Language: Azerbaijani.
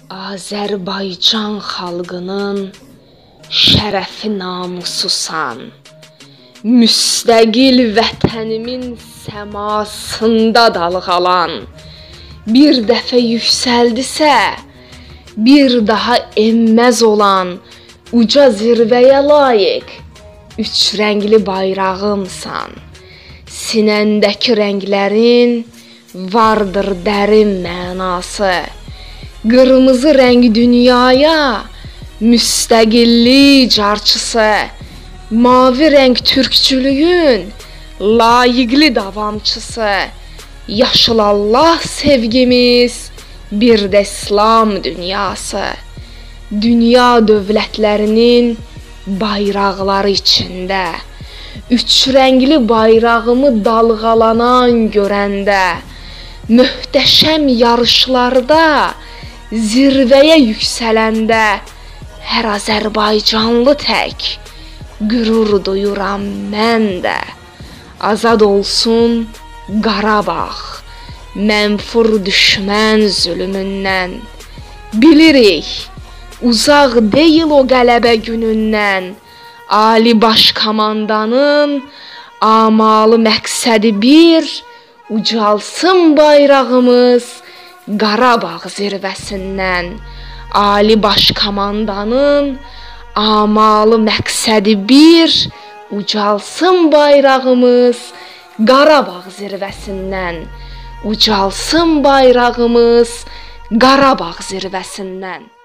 Azərbaycan xalqının şərəfi namususan, müstəqil vətənimin səmasında dalğalan. Bir dəfə yüksəldisə, bir daha enməz olan uca zirvəyə layiq üç rəngli bayrağımsan. Sinəndəki rənglərin vardır dərin mənası. Qırmızı rəng dünyaya müstəqillik carçısı, mavi rəng türkçülüyün layiqli davamçısı. Yaşıl Allah sevgimiz, bir də İslam dünyası. Dünya dövlətlərinin bayraqları içində üç rəngli bayrağımı dalğalanan görəndə, möhtəşəm yarışlarda zirvəyə yüksələndə, hər Azərbaycanlı tək qürur duyuram mən də. Azad olsun Qarabağ mənfur düşmən zülmündən. Bilirik, uzaq deyil o qələbə günündən. Ali Baş Komandanın amalı məqsədi bir, ucalsın bayrağımız Qarabağ zirvəsindən. Ali Baş Komandanın amalı məqsədi bir, ucalsın bayrağımız Qarabağ zirvəsindən. Ucalsın bayrağımız Qarabağ zirvəsindən.